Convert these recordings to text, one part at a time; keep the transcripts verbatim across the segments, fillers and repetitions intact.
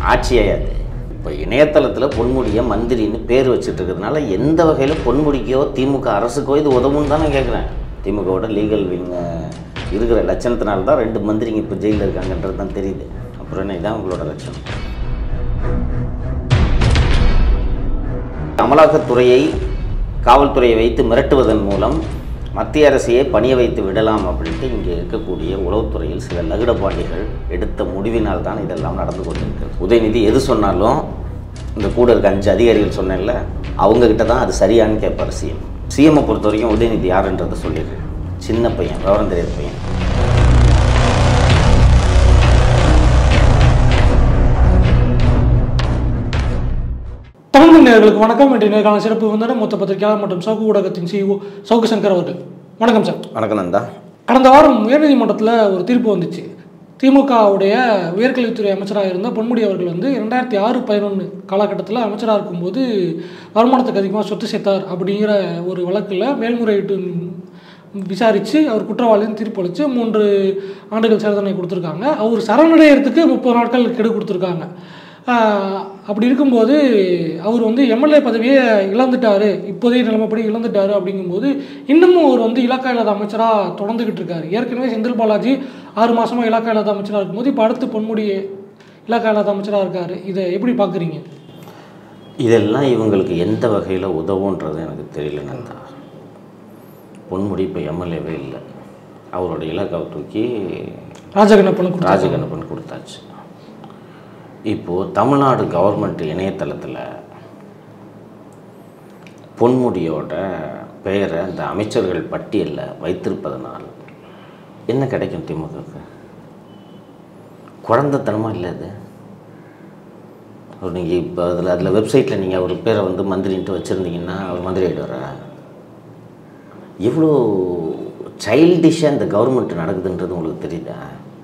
ஆட்சியே அது. இப்போ இணையதளத்தில் பொன்முடியை மந்திரின்னு பேர் வச்சுட்டு இருக்கிறதுனால எந்த வகையில் பொன்முடிக்கோ திமுக அரசுக்கோ இது உதவுன்னு தான் நான் கேட்குறேன். திமுகவோட லீகல் விங் இருக்கிற லட்சணத்தினால தான் ரெண்டு மந்திரிங்க இப்போ ஜெயிலில் இருக்காங்கன்றது தான் தெரியுது. அப்புறம் என்ன, இதான் உங்களோட லட்சணம். அமலாக்கத்துறையை காவல்துறையை வைத்து மிரட்டுவதன் மூலம் மத்திய அரசையே பணிய வைத்து விடலாம் அப்படின்ட்டு இங்கே இருக்கக்கூடிய உளவுத்துறையில் சில லகுடபாண்டிகள் எடுத்த முடிவினால் தான் இதெல்லாம் நடந்து கொண்டிருக்கிறது. உதயநிதி எது சொன்னாலும் இந்த கூட இருக்க அஞ்சு அதிகாரிகள் சொன்னேன்ல, அவங்கக்கிட்ட தான் அது சரியானு கேட்பார் சிஎம். சிஎம்மை பொறுத்த வரைக்கும் உதயநிதி யாருன்றதை சொல்லிடுறேன். சின்ன பையன், விவரம் தெரியாத பையன். தமிழ் நேயர்களுக்கு வணக்கம். இன்றைய நேர்காண சிறப்பு விருந்தினர் மூத்த பத்திரிகையாளர் மற்றும் சவுக்கு ஊடகத்தின் சிஇஓ சவுக்கு சங்கர் அவர்கள். வணக்கம் சார். வணக்கம் நந்தா. கடந்த வாரம் உயர்நீதிமன்றத்தில் ஒரு தீர்ப்பு வந்துச்சு. திமுகவுடைய உயர்கல்வித்துறை அமைச்சராக இருந்த பொன்முடி அவர்கள் வந்து இரண்டாயிரத்தி ஆறு பதினொன்று காலகட்டத்தில் அமைச்சராக இருக்கும்போது வருமானத்துக்கு அதிகமாக சொத்து சேர்த்தார் அப்படிங்கிற ஒரு வழக்கில் மேல்முறையீட்டு விசாரித்து அவர் குற்றவாளின்னு தீர்ப்பு அளித்து மூன்று ஆண்டுகள் சிறை தண்டனை கொடுத்துருக்காங்க. அவர் சரணடைகிறதுக்கு முப்பது நாட்கள் கெடு கொடுத்துருக்காங்க. அப்படி இருக்கும்போது அவர் வந்து எம்எல்ஏ பதவியை இழந்துட்டார், இப்போதைய நிலைமைப்படி இழந்துட்டார். அப்படிங்கும்போது இன்னமும் அவர் வந்து இலாக்கா இல்லாத அமைச்சராக தொடர்ந்துக்கிட்டு இருக்கார். ஏற்கனவே செந்தில் பாலாஜி ஆறு மாதமாக இலாக்கா இல்லாத அமைச்சராக இருக்கும்போது இப்போ அடுத்து பொன்முடி இலாக்கா இல்லாத அமைச்சராக இருக்கார். இதை எப்படி பார்க்குறீங்க? இதெல்லாம் இவங்களுக்கு எந்த வகையில் உதவுன்றது எனக்கு தெரியல நந்தா. பொன்முடி இப்போ எம்எல்ஏவே இல்லை, அவரோட இலாக்காவை தூக்கி ராஜகண்ணப்பன் ராஜகண்ணப்பன் கொடுத்தாச்சு. இப்போது தமிழ்நாடு கவர்மெண்ட் இணையதளத்தில் பொன்முடியோட பெயரை அந்த அமைச்சர்கள் பட்டியலில் வைத்திருப்பதனால் என்ன கிடைக்கும் திமுகவுக்கு? குழந்தைத்தனமாக இல்லை அது. நீங்கள் இப்போ அதில் அதில் வெப்சைட்டில் நீங்கள் அவர் பேரை வந்து மந்திரின்ட்டு வச்சுருந்தீங்கன்னா அவர் மந்திரி ஆகிடுவாரா? எவ்வளோ சைல்டிஷாக இந்த கவர்மெண்ட் நடக்குதுன்றது உங்களுக்கு தெரியுதா?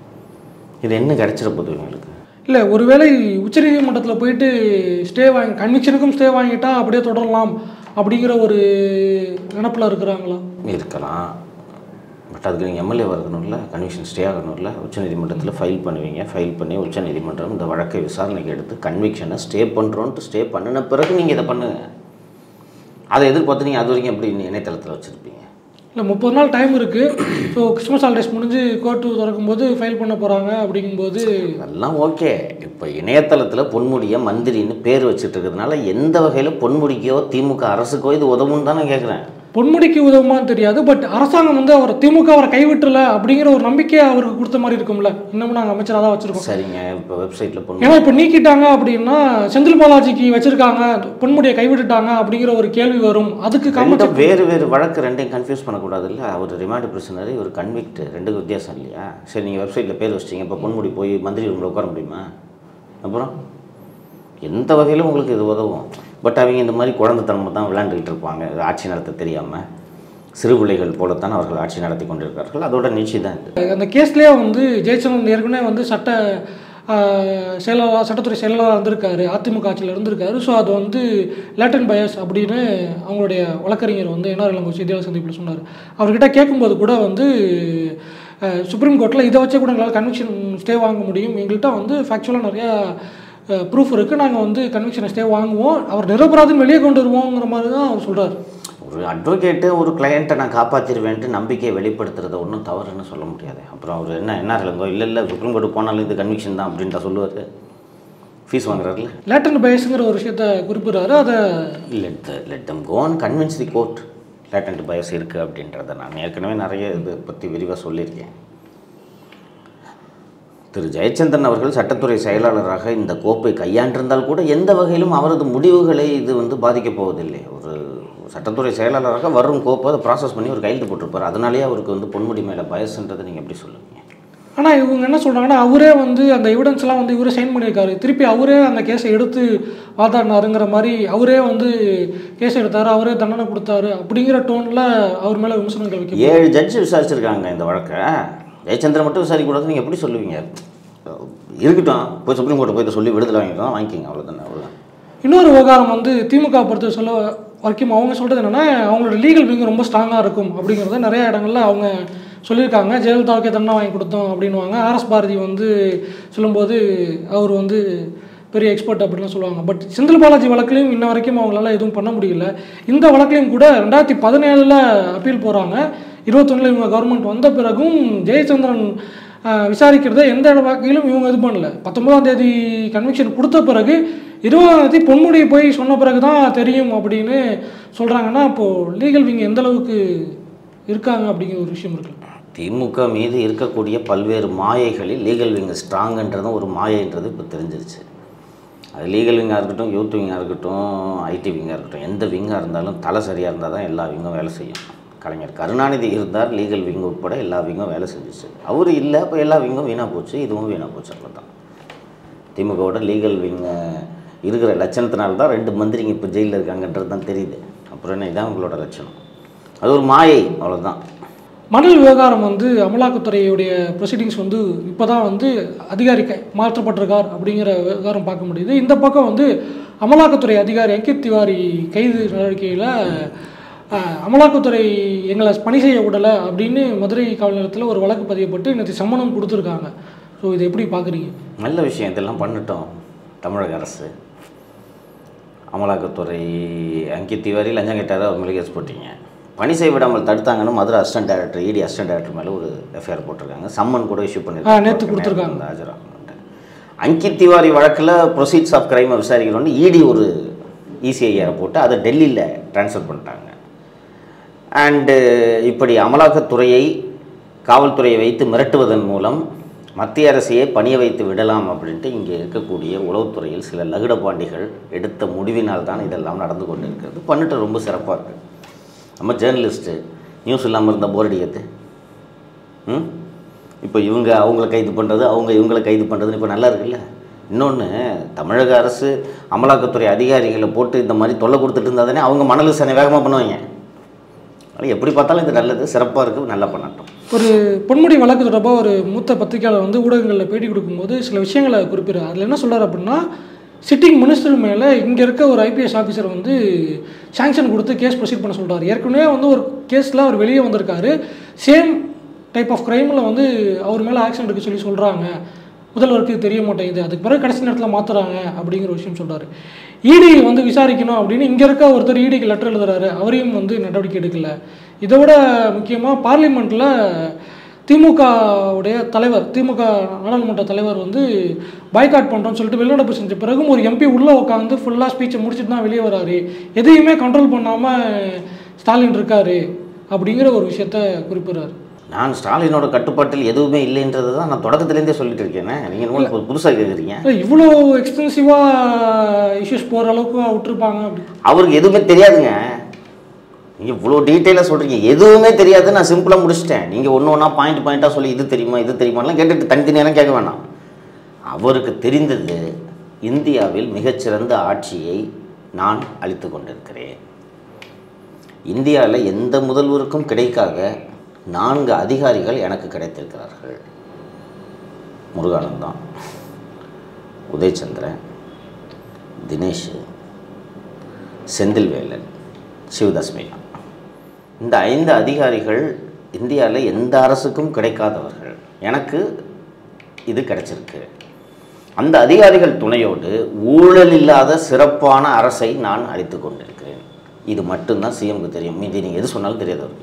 இது என்ன கிடைச்சிட போகுது இவங்களுக்கு? இல்லை, ஒருவேளை உச்சநீதிமன்றத்தில் போயிட்டு ஸ்டே வாங்கி கன்விக்ஷனுக்கும் ஸ்டே வாங்கிட்டா அப்படியே தொடரலாம் அப்படிங்கிற ஒரு நினப்பில் இருக்கிறாங்களா? இருக்கலாம். பட் அதுக்கு நீங்கள் எம்எல்ஏ இருக்கணும்ல, கன்விக்ஷன் ஸ்டே ஆகணும்ல. உச்சநீதிமன்றத்தில் ஃபைல் பண்ணுவீங்க, ஃபைல் பண்ணி உச்சநீதிமன்றம் இந்த வழக்கை விசாரணைக்கு எடுத்து கன்விக்ஷனை ஸ்டே பண்ணுறோன்ட்டு ஸ்டே பண்ணின பிறகு நீங்கள் இதை பண்ணுங்கள். அதை எதிர்பார்த்து நீங்கள் அது வரைக்கும் எப்படி இணையதளத்தில் வச்சுருப்பீங்க? இல்லை, முப்பது நாள் டைம் இருக்குது. ஸோ கிறிஸ்மஸ் ஹாலிடேஸ் முடிஞ்சு கோர்ட்டு திறக்கும்போது ஃபைல் பண்ண போகிறாங்க. அப்படிங்கும்போது அதெல்லாம் ஓகே. இப்போ இணையதளத்தில் பொன்முடியை மந்திரின்னு பேர் வச்சுட்டு இருக்கிறதுனால எந்த வகையில் பொன்முடிக்கோ திமுக அரசுக்கோ இது உதவுன்னு தான் நான் கேட்குறேன். பொன்முடிக்கு உதவுமான்னு தெரியாது, பட் அரசாங்கம் வந்து அவர் திமுக அவரை கைவிட்டல அப்படிங்கிற ஒரு நம்பிக்கையை அவருக்கு கொடுத்த மாதிரி இருக்கும்ல. இன்னமும் நாங்கள் அமைச்சராக தான் வச்சுருக்கோம். சரிங்க, இப்போ வெப்சைட்டில் பொன் ஏன்னா இப்போ நீக்கிட்டாங்க அப்படின்னா செந்தில் பாலாஜிக்கு வச்சுருக்காங்க, பொன்முடியை கைவிட்டுட்டாங்க அப்படிங்கிற ஒரு கேள்வி வரும். அதுக்கு காரணம் வேறு வேறு வழக்கு ரெண்டையும் கன்ஃபியூஸ் பண்ணக்கூடாது இல்லை. அவர் ரிமாண்ட் பிரிசனர், இவர் கன்விக்ட், ரெண்டுக்கு வித்தியாசம் இல்லையா? சரி, நீங்கள் வெப்சைட்டில் பேர் வச்சிட்டிங்க, இப்போ பொன்முடி போய் மந்திரி ரூமில் உட்கார முடியுமா? அப்புறம் எந்த வகையிலும் உங்களுக்கு இது உதவும். பட் அவங்க இந்த மாதிரி குழந்தைத்தனமாக தான் விளையாண்டுக்கிட்டு இருப்பாங்க. ஆட்சி நடத்த தெரியாமல் சிறு பிள்ளைகள் போலத்தான் அவர்கள் ஆட்சி நடத்தி கொண்டிருக்கிறார்கள். அதோட நீட்சி தான் இது. அந்த கேஸ்லேயே வந்து ஜெயச்சந்திரன் ஏற்கனவே வந்து சட்ட செயலாளர் சட்டத்துறை செயலாளராக இருந்திருக்காரு, அதிமுக ஆட்சியில் இருந்திருக்காரு. ஸோ அது வந்து லேட்டன் பயஸ் அப்படின்னு அவங்களுடைய வழக்கறிஞர் வந்து என்ஆர் இளங்கோ செய்தியாளர் சந்திப்பில் சொன்னார். அவர்கிட்ட கேட்கும்போது கூட வந்து சுப்ரீம் கோர்ட்டில் இதை வச்சே கூட எங்களால் கன்விக்ஷன் ஸ்டே வாங்க முடியும், எங்கள்கிட்ட வந்து ஃபேக்சுவலாக நிறையா ப்ரூஃப் இருக்குது, நாங்கள் வந்து கன்விக்ஷனை ஸ்டே வாங்குவோம், அவர் நிரபராதுன்னு வெளியே கொண்டு வருவோங்கிற மாதிரி தான் அவர் சொல்கிறார். ஒரு அட்வொகேட்டு ஒரு கிளையண்ட்டை நான் காப்பாற்றிடுவேன்ட்டு நம்பிக்கையை வெளிப்படுத்துறத ஒன்றும் தவறுன்னு சொல்ல முடியாது. அப்புறம் அவர் என்ன என்ன இல்லைங்கோ இல்லை இல்லை சுப்ரீம் கோர்ட்டு போனாலும் இது கன்விக்ஷன் தான் அப்படின்ட்டு சொல்லுவார். ஃபீஸ் வாங்குறாருல. லேட்டன் பயஸுங்கிற ஒரு விஷயத்த குறிப்பிட்றாரு. அதை let let them go and convince the court latent bias இருக்குது அப்படின்றத நான் ஏற்கனவே நிறைய இதை பற்றி விரிவாக சொல்லியிருக்கேன். திரு ஜெயச்சந்திரன் அவர்கள் சட்டத்துறை செயலாளராக இந்த கோப்பை கையாண்டிருந்தால் கூட எந்த வகையிலும் அவரது முடிவுகளை இது வந்து பாதிக்கப் போவதில்லை. ஒரு சட்டத்துறை செயலாளராக வரும் கோப்பை அதை ப்ராசஸ் பண்ணி ஒரு கையெழுத்து போட்டிருப்பார். அதனாலேயே அவருக்கு வந்து பொன்முடி மேலே பயசுன்றதை நீங்கள் எப்படி சொல்லுவீங்க? ஆனால் இவங்க என்ன சொல்கிறாங்கன்னா, அவரே வந்து அந்த எவிடன்ஸ்லாம் வந்து இவரே சைன் பண்ணியிருக்காரு, திருப்பி அவரே அந்த கேஸை எடுத்து வாதாடினாருங்கிற மாதிரி அவரே வந்து கேஸ் எடுத்தார், அவரே தண்டனை கொடுத்தாரு அப்படிங்கிற டோனில் அவர் மேலே விமர்சனங்கள் வைக்க ஏழு ஜட்ஜு விசாரிச்சிருக்காங்க இந்த வழக்கை. ஜெயச்சந்திரன் மட்டும் விசாரிக்கக்கூடாது நீங்கள் எப்படி சொல்லுவீங்க? இருக்கட்டும், போய் சுப்ரீம் கோர்ட்டை போய் சொல்லி விடுதலை வாங்கிக்கலாம், வாங்கிக்கிங்க, அவ்வளோதானே. அவ்வளோதான். இன்னொரு விவகாரம் வந்து திமுக பொறுத்த சொல்ல வரைக்கும் அவங்க சொல்கிறது என்னென்னா, அவங்களோட லீகல் விங் ரொம்ப ஸ்ட்ராங்காக இருக்கும் அப்படிங்கிறத நிறைய இடங்களில் அவங்க சொல்லியிருக்காங்க. ஜெயலலிதாவுக்கே தண்டனை வாங்கி கொடுத்தோம் அப்படின்வாங்க. ஆர்எஸ் பாரதி வந்து சொல்லும்போது அவர் வந்து பெரிய எக்ஸ்பர்ட் அப்படின்லாம் சொல்லுவாங்க. பட் செந்தில் பாலாஜி வழக்குலையும் இன்ன வரைக்கும் அவங்களால எதுவும் பண்ண முடியல. இந்த வழக்குலையும் கூட ரெண்டாயிரத்தி பதினேழில் அப்பீல் போகிறாங்க. இருபத்தொன்னில் இவங்க கவர்மெண்ட் வந்த பிறகும் ஜெயச்சந்திரன் விசாரிக்கிறத எந்த வகையிலும் இவங்க இது பண்ணல. பத்தொன்பதாம் தேதி கன்விக்ஷன் கொடுத்த பிறகு இருபதாம் தேதி பொன்முடி போய் சொன்ன பிறகு தான் தெரியும் அப்படின்னு சொல்கிறாங்கன்னா அப்போது லீகல் விங் எந்த அளவுக்கு இருக்காங்க அப்படிங்கிற ஒரு விஷயம் இருக்குது. திமுக மீது இருக்கக்கூடிய பல்வேறு மாயைகளில் லீகல் விங் ஸ்ட்ராங்குன்றதும் ஒரு மாயைன்றது இப்போ தெரிஞ்சிருச்சு. அது லீகல் விங்காக இருக்கட்டும், யூத் விங்காக இருக்கட்டும், ஐடி விங்காக இருக்கட்டும், எந்த விங்காக இருந்தாலும் தலை சரியாக இருந்தால் தான் எல்லா விங்கும் வேலை செய்யும். கலைஞர் கருணாநிதி இருந்தார், லீகல் விங் உட்பட எல்லா விங்கும் வேலை செஞ்சிச்சு. அவர் இல்லை, அப்போ எல்லா விங்கும் வீணாக போச்சு, இதுவும் வீணாக போச்சு. அவ்வளோ தான். திமுகவோட லீகல் விங் இருக்கிற லட்சணத்தினால்தான் ரெண்டு மந்திரிங்க இப்போ ஜெயிலில் இருக்காங்கன்றது தான் தெரியுது. அப்புறம் என்ன, இதான் உங்களோட லட்சணம். அது ஒரு மாயை, அவ்வளோதான். மணல் விவகாரம் வந்து அமலாக்கத்துறையுடைய ப்ரொசீடிங்ஸ் வந்து இப்போ தான் வந்து அதிகாரி மாற்றப்பட்டிருக்கார் அப்படிங்கிற விவகாரம் பார்க்க முடியுது. இந்த பக்கம் வந்து அமலாக்கத்துறை அதிகாரி அங்கித் திவாரி கைது நடவடிக்கையில் அமலாக்கத்துறை எங்களை பணி செய்ய விடலை அப்படின்னு மதுரை காவல் நிலையத்தில் ஒரு வழக்கு பதியப்பட்டு இன்னைக்கு சம்மனம் கொடுத்துருக்காங்க. ஸோ இதை எப்படி பார்க்குறீங்க? நல்ல விஷயம், இதெல்லாம் பண்ணிட்டோம் தமிழக அரசு. அமலாக்கத்துறை அங்கித் திவாரி லஞ்சம் கேட்டார், அவர் மேலே கேஸ் போட்டிங்க. பணி செய்ய விடாமல் தடுத்தாங்கன்னு Madurai assistant director, ED assistant director மேலே ஒரு எஃப்ஐஆர் போட்டிருக்காங்க. சம்மன் கூட இஷ்யூ பண்ணியிருக்காங்க, நேற்று கொடுத்துருக்காங்க. ஆஜராக அங்கித் திவாரி வழக்கில் ப்ரொசீட்ஸ் ஆஃப் கிரைமை விசாரிக்கணும்னு இடி ஒரு இசிஐஆரை போட்டு அதை டெல்லியில் ட்ரான்ஸ்ஃபர் பண்ணிட்டாங்க. அண்டு இப்படி அமலாக்கத்துறையை காவல்துறையை வைத்து மிரட்டுவதன் மூலம் மத்திய அரசையே பணிய வைத்து விடலாம் அப்படின்ட்டு இங்கே இருக்கக்கூடிய உளவுத்துறையில் சில லகுட பாண்டிகள் எடுத்த முடிவினால் தான் இதெல்லாம் நடந்து கொண்டு இருக்கிறது. பண்ணிட்டு ரொம்ப சிறப்பாக இருக்குது. நம்ம ஜேர்னலிஸ்ட்டு நியூஸ் இல்லாமல் இருந்தால் போர் அடிக்கிறது. ம் இப்போ இவங்க அவங்கள கைது பண்ணுறது, அவங்க இவங்களை கைது பண்ணுறதுன்னு இப்போ நல்லா இருக்குல்ல. இன்னொன்று, தமிழக அரசு அமலாக்கத்துறை அதிகாரிகளை போட்டு இந்த மாதிரி தொல்லை கொடுத்துட்டு இருந்தால் தானே அவங்க மணல் விசாரணை வேகமாக பண்ணுவாங்க. ஆனால் எப்படி பார்த்தாலும் இது நல்லது, சிறப்பாக இருக்குது, நல்லா பண்ணட்டும். ஒரு பொன்முடி வழக்கு தொடர்பாக ஒரு மூத்த பத்திரிகையாளர் வந்து ஊடகங்களில் பேட்டி கொடுக்கும்போது சில விஷயங்களை குறிப்பிடுறார். அதில் என்ன சொல்கிறார் அப்படின்னா, சிட்டிங் மினிஸ்டர் மேலே இங்கே இருக்க ஒரு ஐபிஎஸ் ஆஃபீஸர் வந்து சாங்ஷன் கொடுத்து கேஸ் ப்ரொசீட் பண்ண சொல்கிறார். ஏற்கனவே வந்து ஒரு கேஸில் அவர் வெளியே வந்திருக்காரு, சேம் டைப் ஆஃப் க்ரைமில் வந்து அவர் மேலே ஆக்ஷன் எடுக்க சொல்லி சொல்கிறாங்க. முதல்வருக்கு தெரிய மாட்டேங்குது, அதுக்கு பிறகு கடைசி நேரத்தில் மாற்றுறாங்க அப்படிங்கிற விஷயம் சொல்கிறார். இடி வந்து விசாரிக்கணும் அப்படின்னு இங்கே இருக்க ஒருத்தர் இடிக்கு லெட்டர் எழுதுறாரு, அவரையும் வந்து நடவடிக்கை எடுக்கலை. இதை விட முக்கியமாக பார்லிமெண்ட்டில் திமுகவுடைய தலைவர், திமுக நாடாளுமன்ற தலைவர் வந்து பாய்காட் பண்ணுறோன்னு சொல்லிட்டு வெளிநடப்பு செஞ்ச பிறகும் ஒரு எம்பி உள்ளே உட்காந்து ஃபுல்லாக ஸ்பீச்சை முடிச்சுட்டு தான் வெளியே வராரு. எதையுமே கண்ட்ரோல் பண்ணாமல் ஸ்டாலின் இருக்காரு அப்படிங்கிற ஒரு விஷயத்த குறிப்பிட்றாரு. நான் ஸ்டாலினோட கட்டுப்பாட்டில் எதுவுமே இல்லைன்றது தான் நான் தொடக்கத்துலேருந்தே சொல்லிட்டு இருக்கேனே. நீங்கள் என்ன புதுசாக கேட்குறீங்க? இவ்வளோ எக்ஸ்டென்சிவாக இஷ்யூஸ் போகிற அளவுக்கு விட்டுருப்பாங்க அப்படி? அவருக்கு எதுவுமே தெரியாதுங்க. நீங்கள் இவ்வளோ டீட்டெயிலாக சொல்கிறீங்க, எதுவுமே தெரியாது. நான் சிம்பிளாக முடிச்சிட்டேன். நீங்கள் ஒன்று ஒன்றா பாயிண்ட் பாயிண்ட்டாக சொல்லி இது தெரியுமா இது தெரியுமாலாம் கேட்டுட்டு தனித்தனியெல்லாம் கேட்க வேணாம். அவருக்கு தெரிந்தது, இந்தியாவில் மிகச்சிறந்த ஆட்சியை நான் அளித்து கொண்டிருக்கிறேன். இந்தியாவில் எந்த முதல்வருக்கும் கிடைக்காத நான்கு அதிகாரிகள் எனக்கு கிடைத்திருக்கிறார்கள். முருகானந்தம், உதயச்சந்திரன், தினேஷ், செந்தில்வேலன், சிவதாஸ் மீனா. இந்த ஐந்து அதிகாரிகள் இந்தியாவில் எந்த அரசுக்கும் கிடைக்காதவர்கள். எனக்கு இது கிடைச்சிருக்கு. அந்த அதிகாரிகள் துணையோடு ஊழல் இல்லாத சிறப்பான அரசை நான் அளித்து கொண்டிருக்கிறேன். இது மட்டும்தான் சிஎம்க்கு தெரியும். மீதி நீங்கள் எது சொன்னாலும் தெரியாது அவருக்கு.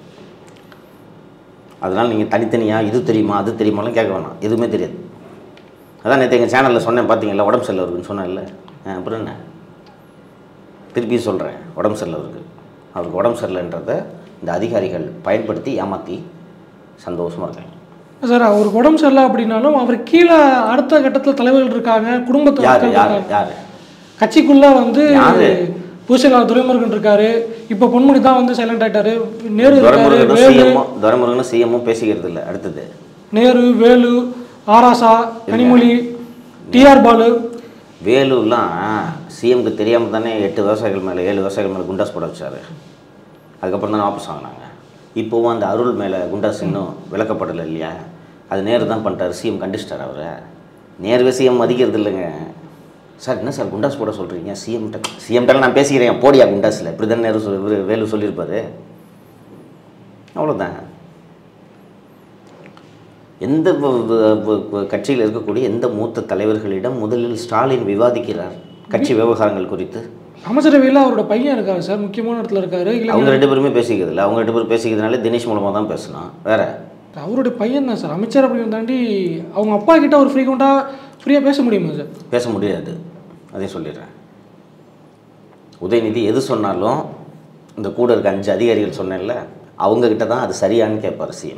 அதனால் நீங்கள் தனித்தனியாக இது தெரியுமா அது தெரியுமாலாம் கேட்க வேணாம், எதுவுமே தெரியாது. அதான் நேற்று எங்கள் சேனலில் சொன்னேன், பார்த்தீங்களா, உடம்பு சரியில்லை இருக்குன்னு சொன்னேன்ல. அப்புறம் என்ன, திருப்பி சொல்கிறேன், உடம்பு சரியில்லை இருக்குது. அவருக்கு உடம்பு சரியில்லைன்றதை இந்த அதிகாரிகள் பயன்படுத்தி ஏமாற்றி சந்தோஷமாக இருக்காங்க. சார், அவருக்கு உடம்பு சரியில்லை அப்படின்னாலும் அவர் கீழே அடுத்த கட்டத்தில் தலைவர்கள் இருக்காங்க, குடும்பத்தில் யார் யார் யார் கட்சிக்குள்ளே வந்து பூசலார் துரைமுருகன் இருக்காரு, இப்போ பொன்முடி தான் வந்து சைலண்ட் ஆகிட்டாரு. நேரு துரைமுருகனும் சிஎம்மும் பேசிக்கிறது இல்லை. அடுத்தது நேரு, வேலு, ஆராசா, கனிமொழி, டிஆர் பாலு. வேலுலாம் சிஎம்க்கு தெரியாமல் தானே எட்டு விவசாயிகள் மேலே ஏழு விவசாயிகள் மேலே குண்டாஸ் போட வச்சார். அதுக்கப்புறம் தானே வாபஸ் வாங்கினாங்க. இப்போவும் அந்த அருள் மேலே குண்டாஸ் இன்னும் விளக்கப்படலை இல்லையா? அது நேரு தான் பண்ணிட்டார். சிஎம் கண்டிச்சிட்டார் அவரை. நேருவே சிஎம் மதிக்கிறது இல்லைங்க. சார் என்ன சார் குண்டாஸ் போட சொல்கிறீங்க? சிஎம்கிட்ட சிஎம்கிட்ட நான் பேசிக்கிறேன், போடியா குண்டாஸில், இப்படி தான் நேரு சொல் வேலு சொல்லியிருப்பார். அவ்வளோதான். எந்த கட்சியில் இருக்கக்கூடிய எந்த மூத்த தலைவர்களிடம் முதலில் ஸ்டாலின் விவாதிக்கிறார் கட்சி விவகாரங்கள் குறித்து? அமைச்சரவையில் அவரோட பையன் இருக்காரு சார், முக்கியமான இடத்துல இருக்காரு. அவங்க ரெண்டு பேருமே பேசிக்கிறது இல்லை. அவங்க ரெண்டு பேரும் பேசிக்கிறதுனால தினேஷ் மூலமாக தான் பேசலாம். வேற அவருடைய பையன் தான் சார் அமைச்சர் அப்படின்னு தாண்டி அவங்க அப்பா கிட்ட ஒரு ஃப்ரீக்வெண்ட்டாக ஃப்ரீயாக பேச முடியுமா சார்? பேச முடியாது. அதே சொல்லிடுறேன். உதயநிதி எது சொன்னாலும் இந்த கூட இருக்க அஞ்சு அதிகாரிகள் சொன்னேன்ல, அவங்கக்கிட்ட தான் அது சரியானு கேட்பார் சிஎம்.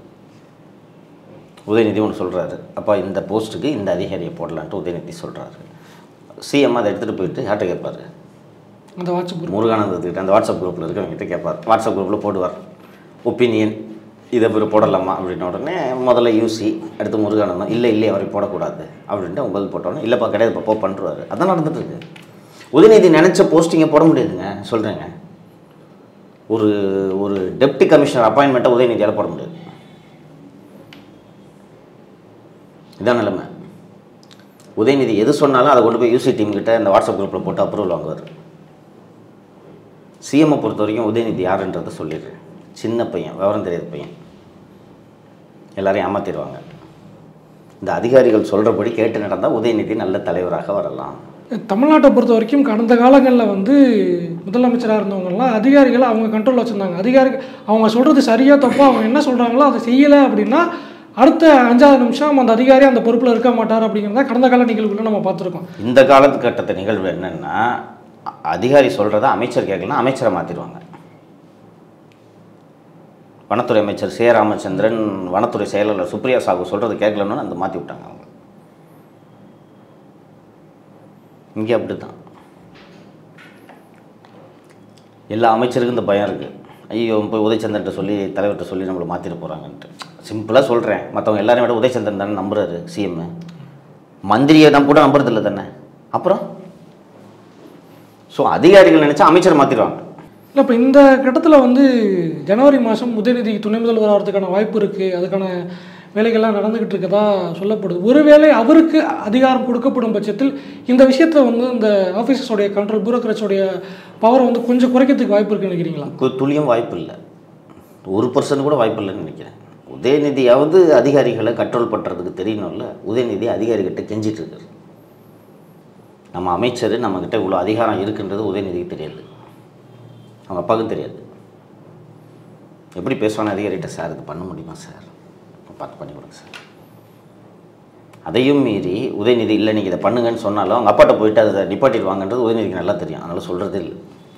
உதயநிதி ஒன்று சொல்கிறாரு, அப்பா இந்த போஸ்ட்டுக்கு இந்த அதிகாரியை போடலான்ட்டு உதயநிதி சொல்கிறாரு. சிஎம் அதை எடுத்துகிட்டு போயிட்டு யார்கிட்ட கேட்பார்? அந்த வாட்ஸ்அப் குரூப் முருகானந்தத்துக்கிட்ட, அந்த வாட்ஸ்அப் குரூப்பில் இருக்கவங்ககிட்ட கேட்பார். வாட்ஸ்அப் குரூப்பில் போடுவார் ஒப்பீனியன், இதை பேர் போடலாமா அப்படின்ன உடனே முதல்ல யூசி, அடுத்து முருகானந்தம், இல்லை இல்லை அவரை போடக்கூடாது அப்படின்ட்டு அவங்க பதில் போட்டோன்னே இல்லைப்பா கிடையாது இப்போ பண்ணுறாரு. அதான் நடந்துட்டுருக்கு. உதயநிதி நினச்ச போஸ்டிங்கை போட முடியாதுங்க, சொல்கிறேங்க. ஒரு ஒரு டெப்டி கமிஷனர் அப்பாயின்மெண்ட்டை உதயநிதியால் போட முடியாது. இதான் நிலைமை. உதயநிதி எது சொன்னாலும் அதை கொண்டு போய் யூசி டீம் கிட்ட இந்த வாட்ஸ்அப் குரூப்பில் போட்டு அப்ரூவல் வாங்குவார். சிஎம்ஐ பொறுத்த வரைக்கும் உதயநிதி யாருன்றதை சொல்லிடுறேன். சின்ன பையன், விவரம் தெரியாத பையன், எல்லாரையும் ஏமாற்றிடுவாங்க. இந்த அதிகாரிகள் சொல்கிறபடி கேட்டு நடந்தால் உதயநிதி நல்ல தலைவராக வரலாம். தமிழ்நாட்டை பொறுத்த வரைக்கும் கடந்த காலங்களில் வந்து முதலமைச்சராக இருந்தவங்கலாம் அதிகாரிகளை அவங்க கண்ட்ரோலில் வச்சுருந்தாங்க. அதிகாரிகள் அவங்க சொல்கிறது சரியாக தப்போ அவங்க என்ன சொல்கிறாங்களோ அதை செய்யலை அப்படின்னா அடுத்த அஞ்சாவது நிமிஷம் அந்த அதிகாரி அந்த பொறுப்பில் இருக்க மாட்டார் அப்படிங்கிறத கடந்த கால நிகழ்வுகளை நம்ம பார்த்துருக்கோம். இந்த காலத்துக்கட்டத்தை நிகழ்வு என்னென்னா, அதிகாரி சொல்கிறத அமைச்சர் கேட்கலாம், அமைச்சரை மாற்றிடுவாங்க. வனத்துறை அமைச்சர் சே ராமச்சந்திரன், வனத்துறை செயலாளர் சுப்ரியா சாகு சொல்கிறது கேட்கலன்னு அந்த மாற்றி விட்டாங்க அவங்க. இங்கே அப்படி தான் எல்லா அமைச்சருக்கும் இந்த பயம் இருக்குது. ஐயோ போய் உதயச்சந்திரன்ட்ட சொல்லி தலைவர்கிட்ட சொல்லி நம்மளை மாற்றிட போகிறாங்கன்ட்டு. சிம்பிளாக சொல்கிறேன், மற்றவங்க எல்லாரையும் விட உதயச்சந்திரன் தானே நம்புறாரு சிஎம். மந்திரியை நம்ம கூட நம்புறதில்லை தானே. அப்புறம் ஸோ அதிகாரிகள் நினச்சா அமைச்சரை மாற்றிடுவாங்க. இல்லை இப்போ இந்த கட்டத்தில் வந்து ஜனவரி மாதம் உதயநிதி துணை முதல்வர் ஆகிறதுக்கான வாய்ப்பு இருக்குது, அதுக்கான வேலைகள்லாம் நடந்துக்கிட்டு இருக்கதா சொல்லப்படுது. ஒருவேளை அவருக்கு அதிகாரம் கொடுக்கப்படும் பட்சத்தில் இந்த விஷயத்தை வந்து இந்த ஆஃபீஸர்ஸோடைய கண்ட்ரோல், பியூரோக்ராட்ஸோடைய பவரை வந்து கொஞ்சம் குறைக்கிறதுக்கு வாய்ப்பு இருக்குன்னு நினைக்கிறீங்களா? துளியும் வாய்ப்பு இல்லை, ஒரு பர்சன்ட் கூட வாய்ப்பு இல்லைன்னு நினைக்கிறேன். உதயநிதியாவது அதிகாரிகளை கண்ட்ரோல் பண்ணுறதுக்கு தெரியணும்ல. உதயநிதி அதிகாரிகிட்ட கெஞ்சிட்டு இருக்காரு. நம்ம அமைச்சர் நம்மக்கிட்ட இவ்வளோ அதிகாரம் இருக்குன்றது உதயநிதிக்கு தெரியாது, அவங்க அப்பாவுக்கும் தெரியாது. எப்படி பேசுவானே அதிகாரிகிட்ட, சார் இது பண்ண முடியுமா சார், பார்த்து பண்ணி கொடுங்க சார். அதையும் மீறி உதயநிதி இல்லை நீங்கள் இதை பண்ணுங்கன்னு சொன்னாலும் அவங்க அப்பாட்ட போயிட்டு அதை நிப்பாட்டிடுவாங்கன்றது உதயநிதிக்கு நல்லா தெரியும். அதனால் சொல்கிறதே இல்லை.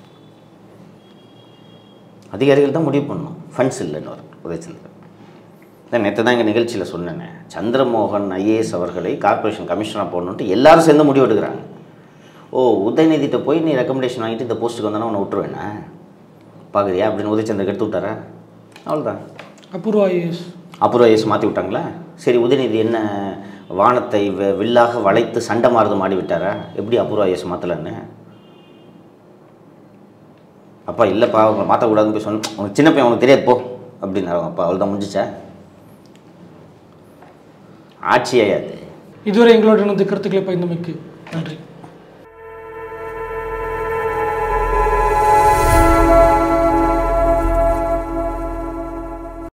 அதிகாரிகள் தான் முடிவு பண்ணணும். ஃபண்ட்ஸ் இல்லைன்னு வரும் உதயச்சந்திரன். நேற்று தான் எங்கள் நிகழ்ச்சியில் சொன்னேன், சந்திரமோகன் ஐஏஎஸ் அவர்களை கார்பரேஷன் கமிஷனராக போடணுன்ட்டு எல்லாரும் சேர்ந்து முடிவு எடுக்கிறாங்க. ஓ உதயநிதிட்ட போய் நீ ரெக்கமெண்டேஷன் வாங்கிட்டு இந்த போஸ்ட்டுக்கு வந்தானே உன்னை விட்டுருவேண்ணா பார்க்குறியா அப்படின்னு உதயச்சந்திரன் எடுத்து விட்டாரா? அவ்வளோதான். அபூர்வா ஐஏஎஸ் அபூர்வா ஐஏஎஸ் மாற்றி விட்டாங்களா? சரி, உதயநிதி என்ன வானத்தை வில்லாக வளைத்து சண்டை மாறுது மாடி விட்டாரா? எப்படி அபூர்வா ஐஏஎஸ் மாற்றலன்னு? அப்பா இல்லைப்பா அவங்க மாற்றக்கூடாதுன்னு போய் சொன்ன, உனக்கு சின்ன பையன் உனக்கு தெரியாது போ அப்படின்னாரு அவங்க அப்பா. அவ்வளோதான், முடிஞ்சிச்சா? ஆட்சியாயாது. இதுவரை எங்களோட கருத்துக்களை பகிர்ந்தமைக்கு நன்றி.